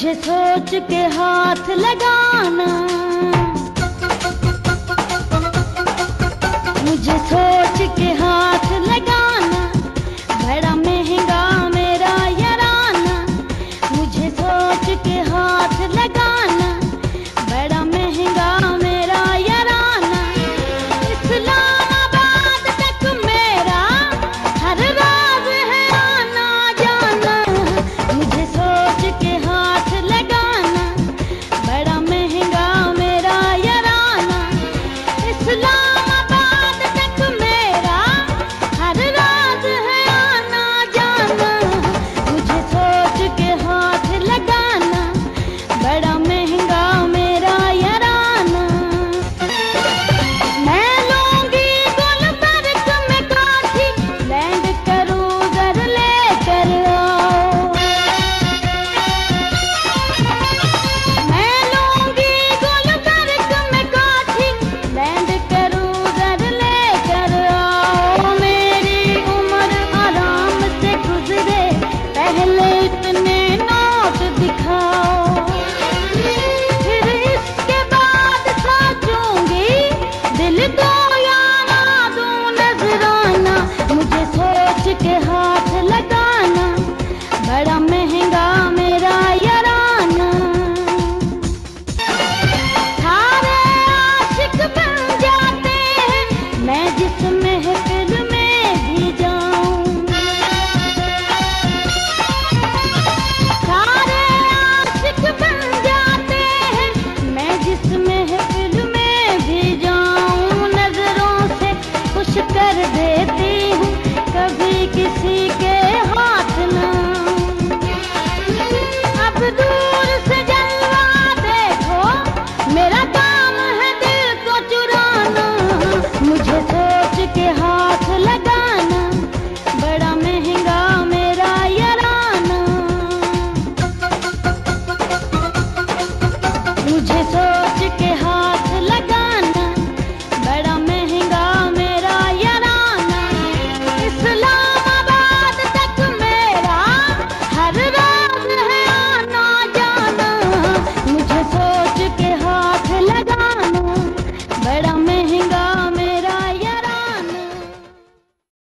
मुझे सोच के हाथ लगाना, मुझे सोच के हाथ लगाना, बड़ा महंगा मेरा याराना। मुझे सोच के हाथ लगाना, बड़ा महंगा मेरा याराना। इस्लामाबाद तक मेरा हर राज है आना जाना। मुझे सोच के हाथ लगाना, बड़ा महंगा मेरा याराना। इस्लामाबाद तक मेरा हर राज है आना जाना। मुझे सोच के हाथ लगाना, बड़ा महंगा मेरा याराना। मैं लूंगी गुलबर्ग में काठी, लैंड क्रूजर लेकर आओ। मैं लूंगी गुलबर्ग में काठी, लैंड क्रूजर लेकर आओ। मेरी उम्र आराम से गुजरे, पहले इतने नोट दिखाओ। फिर इसके बाद सोचूंगी, दिल को या ना दूं नजराना। मुझे सोच के हाथ लगाना, बड़ा महंगा मेरा याराना। सारे आशिक बन जाते हैं, मैं जिस महफिल में भी जाऊं। सारे आशिक बन जाते हैं, मैं जिस महफिल में भी जाऊं। नजरों से खुश कर देती हूँ, कभी किसी के हाथ ना। अब दूर से जलवा देखो, मेरा काम है दिल को चुराना। मुझे सोच के हाथ लगाना, बड़ा महंगा मेरा याराना। मुझे सोच